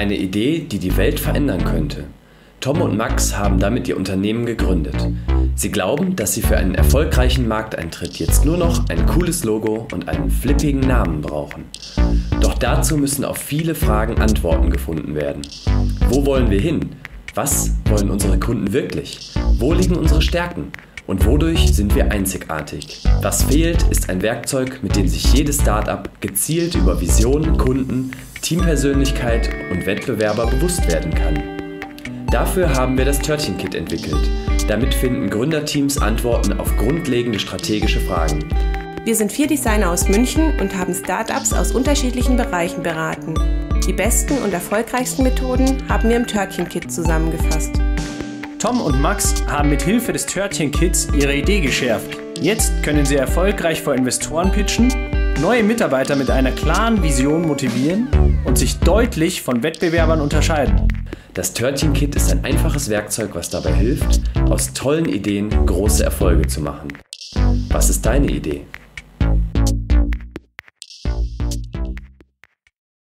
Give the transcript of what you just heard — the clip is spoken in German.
Eine Idee, die die Welt verändern könnte. Tom und Max haben damit ihr Unternehmen gegründet. Sie glauben, dass sie für einen erfolgreichen Markteintritt jetzt nur noch ein cooles Logo und einen flippigen Namen brauchen. Doch dazu müssen auf viele Fragen Antworten gefunden werden. Wo wollen wir hin? Was wollen unsere Kunden wirklich? Wo liegen unsere Stärken? Und wodurch sind wir einzigartig? Was fehlt, ist ein Werkzeug, mit dem sich jedes Startup gezielt über Visionen, Kunden, Teampersönlichkeit und Wettbewerber bewusst werden kann. Dafür haben wir das Törtchenkit entwickelt. Damit finden Gründerteams Antworten auf grundlegende strategische Fragen. Wir sind 4 Designer aus München und haben Startups aus unterschiedlichen Bereichen beraten. Die besten und erfolgreichsten Methoden haben wir im Törtchenkit zusammengefasst. Tom und Max haben mit Hilfe des Törtchenkits ihre Idee geschärft. Jetzt können sie erfolgreich vor Investoren pitchen, neue Mitarbeiter mit einer klaren Vision motivieren und sich deutlich von Wettbewerbern unterscheiden. Das Törtchenkit ist ein einfaches Werkzeug, was dabei hilft, aus tollen Ideen große Erfolge zu machen. Was ist deine Idee?